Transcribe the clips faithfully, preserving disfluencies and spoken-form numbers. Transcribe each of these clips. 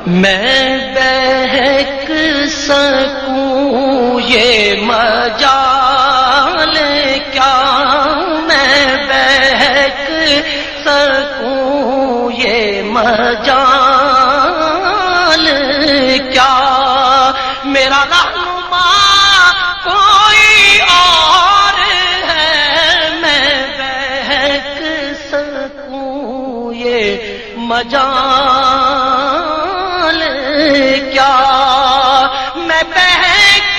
میں بہک سکوں یہ مجال کیا، میں بہک سکوں یہ مجال کیا، میرا رہنما کوئی اور ہے، میں بہک سکوں یہ مجال کیا، میں بہک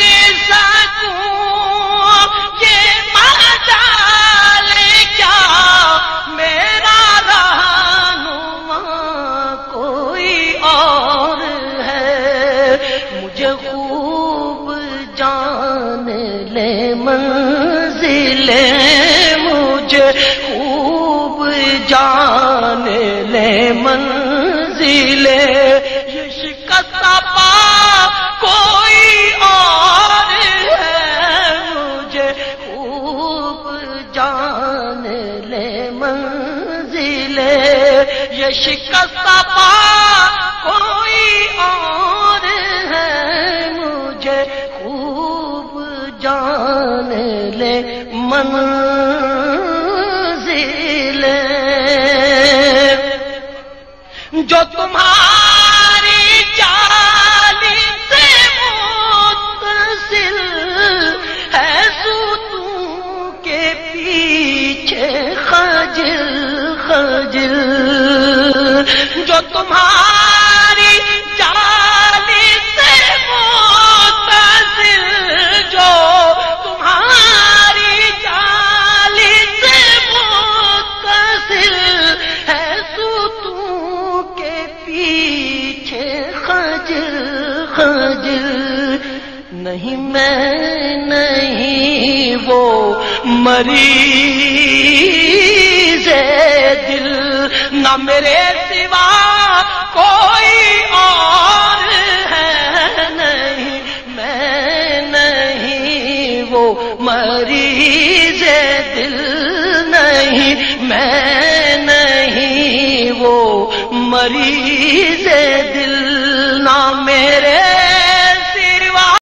سکوں یہ مجال کیا، میرا رہنما کوئی اور ہے، مجھے خوب جان لے منزلیں، مجھے خوب جان لے منزلیں، یہ شکستہ پا کوئی اور ہے، مجھے خوب جان لے منزلیں، یہ شکستہ پا کوئی اور ہے، مجھے خوب جان لے منزلیں، جو تمہاری جالی سے متصل ہے، ستوں کے پیچھے خجل خجل، جو تمہاری جالی سے متصل، جو تمہاری جالی سے متصل ہے، ستوں کے پیچھے خجل خجل، نہیں میں نہیں وہ مریض دل، نہ میرے سوا کوئی اور ہے، نہیں میں نہیں وہ مریض دل، نہیں میں نہیں وہ مریض دل، نہ میرے